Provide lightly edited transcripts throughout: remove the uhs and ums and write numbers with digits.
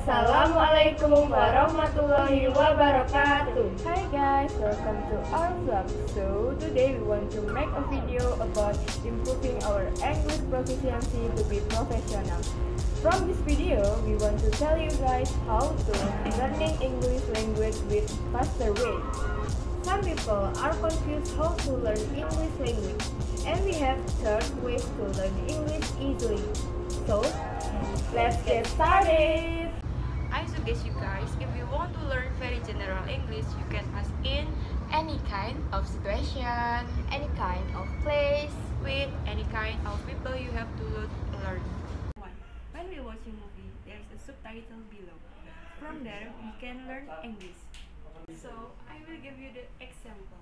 Wassalamualaikum warahmatullahi wabarakatuh. Hi guys, welcome to our vlog. So today we want to make a video about improving our English proficiency to be professional. From this video, we want to tell you guys how to learning English language with faster way. Some people are confused how to learn English language, and we have 3 ways to learn English easily. So let's get started. I suggest you guys, if you want to learn very general English, you can ask in any kind of situation, Any kind of place. with any kind of people you have to learn. When we watch a movie, there's a subtitle below. From there, we can learn English. So I will give you the example.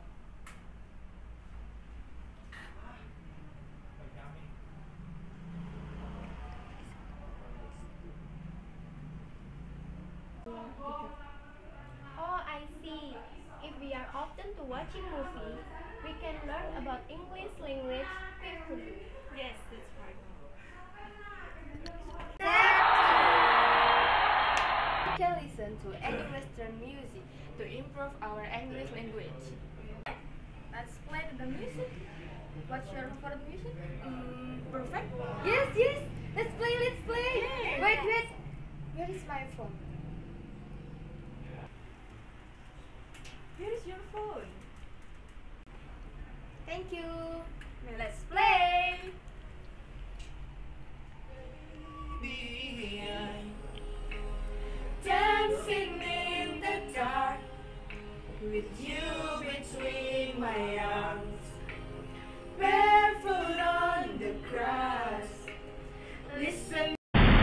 Oh, I see. If we are often to watching movie, we can learn about English language quickly. Yes, that's right. We can listen to any Western music to improve our English language. Let's play the music. What's your favorite music? Perfect. Yes, yes. Let's play. Yay. Wait. Where is my phone? Here is your phone. Thank you. Let's play. Dancing in the dark with you between my arms, barefoot on the grass. Listen.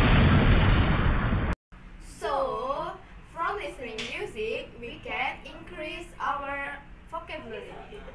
So, from listening music, we can increase our vocabulary.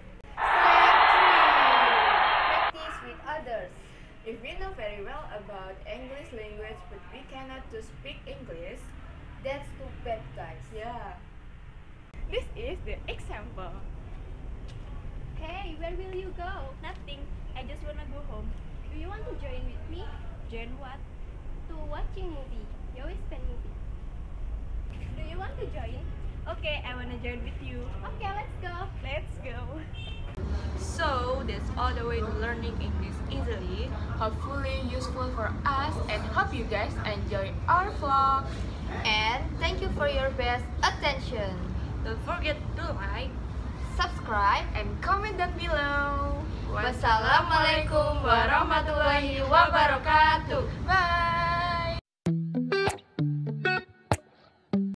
Practice with others. If we know very well about English language but we cannot to speak English, That's too bad, guys. yeah. This is the example. Hey, where will you go? Nothing. I just wanna go home. Do you want to join with me? Join what? To watching movie. You always spend movie. Do you want to join? Okay, I wanna join with you. Okay, let's go. Let's go. So that's all the way to learning English easily, hopefully useful for us, and hope you guys enjoy our vlog. And thank you for your best attention. Don't forget to like Subscribe. and comment down below. Wassalamualaikum warahmatullahi wabarakatuh.